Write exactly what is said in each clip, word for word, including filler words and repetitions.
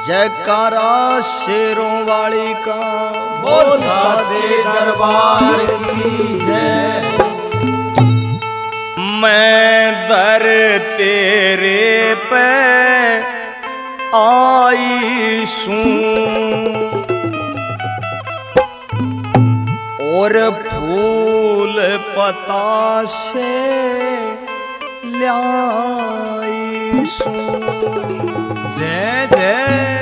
जयकारा शेरों वाली का बोल साचे दरबार की जय। मैं दर तेरे पे आई सूं और फूल पता से लाई सूं। जय जय।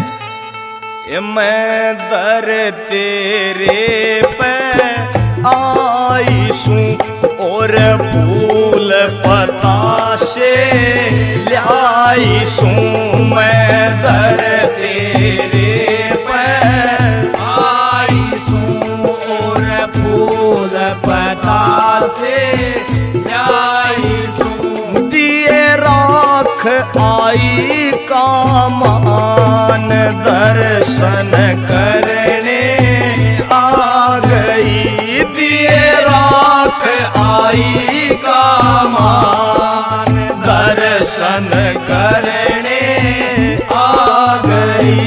मैं दर तेरे पे आई सूं और फूल पता से लाई सूं। मैं दर तेरे पे आई सूं और फूल पता से लाई सूं। दिए राख आई कामान दर्शन करने आ गई। दिए राख आई कामान दर्शन करने आ गई।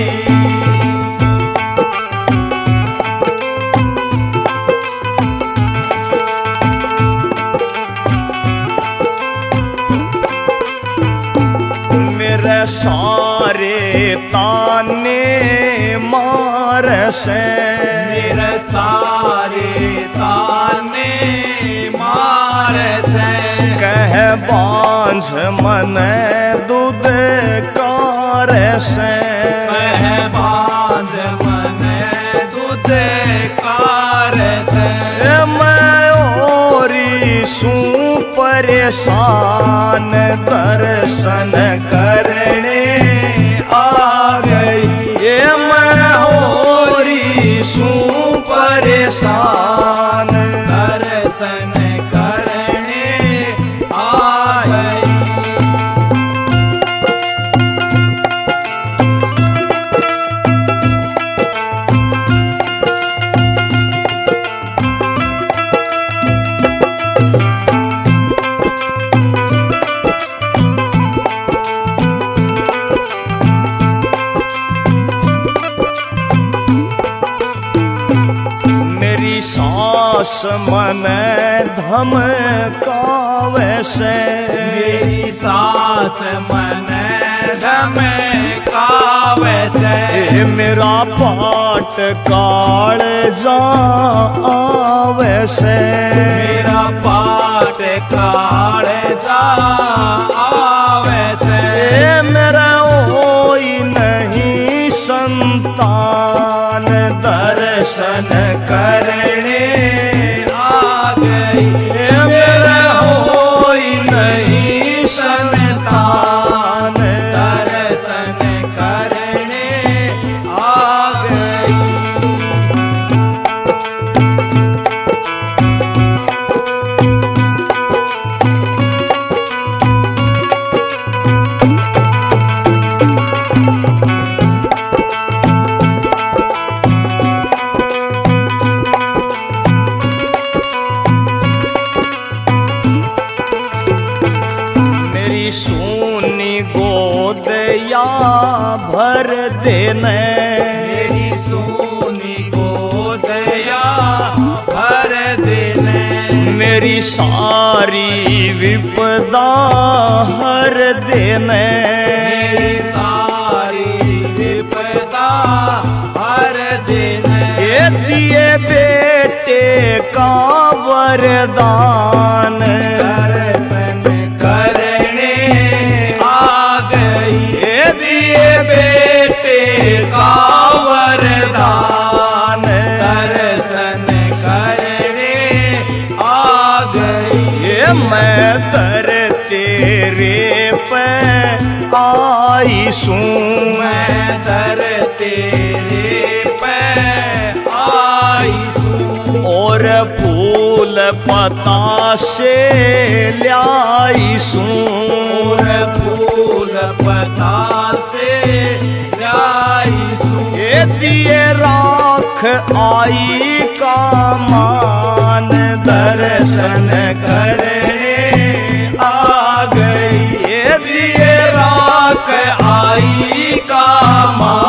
मेरे सारे ताने मार से मेरे सारे ताने मार से कह बांझ मन दूध कार से कह बांझ मन दूध कार से। मैं ओरी सूं परेशान दर्शन करने आ गई। ये मैं ओरी सूं परेशान दर्शन करने आ गई। सांस मन धमकावे से मेरी सांस मन धमकावे से। मेरा पाट काल जावे से मेरा पाट काल जावे से। मेरा ओई नहीं संतान दर्शन करने आ गई। मेरा होई नहीं संतान दर्शन करने आ गई। सोनी गोद या भर देने मेरी सोनी गोद या भर देने। मेरी सारी विपदा हर देने। मेरी सारी विपदा हर देने। ये दिए बेटे का वरदान दर्शन करने आ गई। ये दिए बेटे का वरदान दर्शन करने आ गई। ये मैं दर तेरे पे आई सूं। मैं दर तेरे पे आई सूं और फूल पता से लाई सूं। और फूल पता से लाई सूं। ये दिए राख आई कामान दर्शन करने आ गई। ये दिए राख आई कामान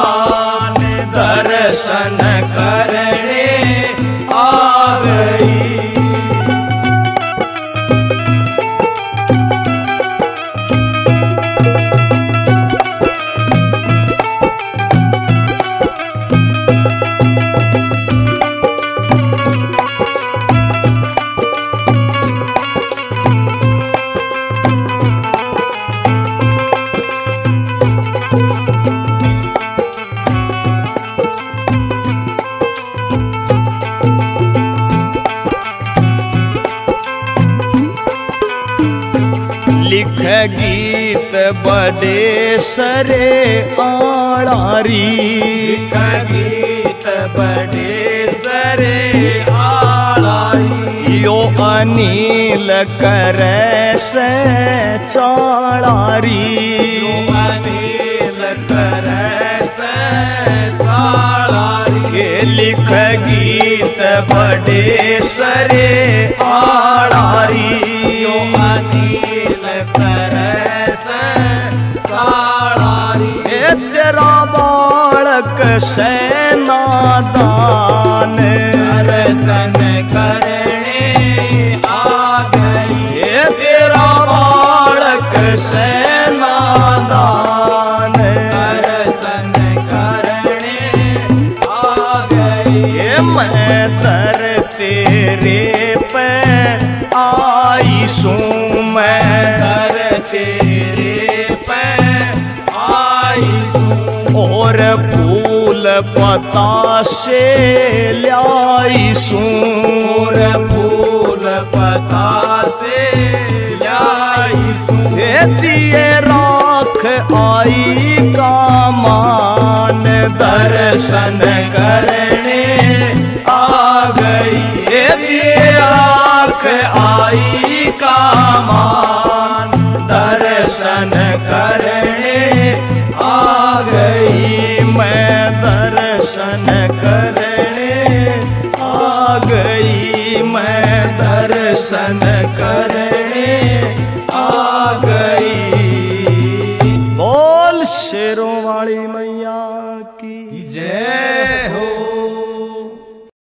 लिख गीत बड़े सरे आड़ारी, लिख गीत बड़े सरे आड़ारी। यो अनिल करे से चाड़ारी, यो अनिल करे से चाड़ारी। के लिख गीत बड़े सरे आड़ारी, यो अनिल करे से चाड़ारी। ए तेरा बालक से नादान, दर्शन करने आ गई। ए तेरा बालक से नादान, दर्शन करने आ गई। ए मैं तर तेरे पे आई सूं, मैं दर तेरे पे आई सूं। और फूल पता से लाई सूं, और फूल पता से लाई सूं। हे दिए राख आई का मान, दर्शन